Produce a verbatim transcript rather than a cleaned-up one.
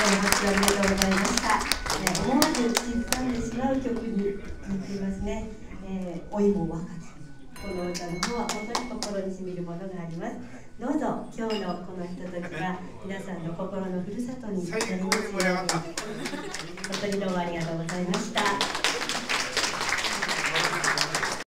拍手ありがとうございました。えー、思わず口ずさんでしまう曲になっていますね。えー、老いも若き。この歌の方は本当に心にしみるものがあります。どうぞ今日のこのひとときが皆さんの心のふるさとになりますように。本当にどうもありがとうございました。